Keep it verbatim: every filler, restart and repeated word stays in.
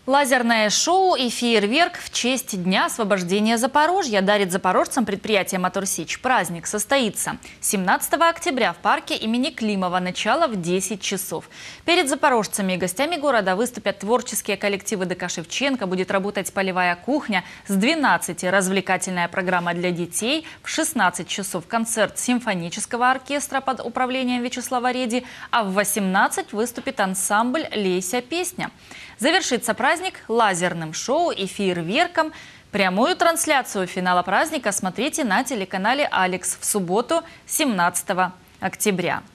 Лазерное шоу и фейерверк в честь Дня освобождения Запорожья дарит запорожцам предприятие «Моторсич». Праздник состоится семнадцатого октября в парке имени Климова. Начало в десять часов. Перед запорожцами и гостями города выступят творческие коллективы ДК «Шевченко», будет работать полевая кухня. С двенадцати развлекательная программа для детей. В шестнадцать часов концерт симфонического оркестра под управлением Вячеслава Реди. А в восемнадцать выступит ансамбль «Лейся песня». Завершится праздник лазерным шоу и фейерверком. Прямую трансляцию финала праздника смотрите на телеканале «Алекс» в субботу, семнадцатого октября.